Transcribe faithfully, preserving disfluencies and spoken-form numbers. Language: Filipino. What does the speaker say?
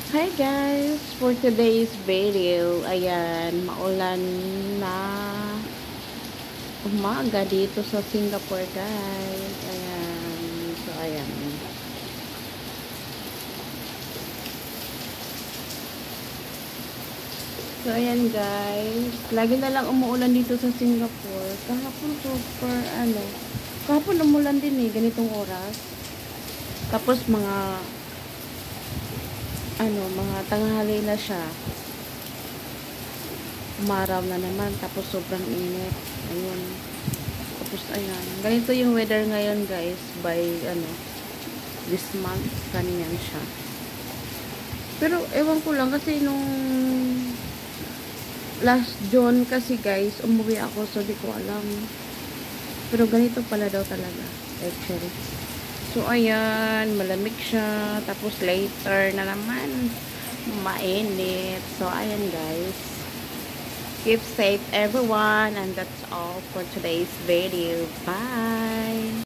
Hi guys! For today's video, ayan, maulan na umaga dito sa Singapore guys. Ayan, so ayan. So ayan guys, lagi na lang umuulan dito sa Singapore. Kahapon super ano, kahapon umulan din eh, ganitong oras. Tapos mga ano, mga tanghali na siya. Umaraw na naman, tapos sobrang init. Ayun. Tapos ayan, ganito yung weather ngayon guys, by ano, this month, ganyan siya. Pero ewan ko lang kasi nung last June kasi guys, umuwi ako, so di ko alam. Pero ganito pala daw talaga, actually. So ayan, malamig siya, tapos later na naman mainit. So ayan guys, keep safe everyone, and that's all for today's video. Bye.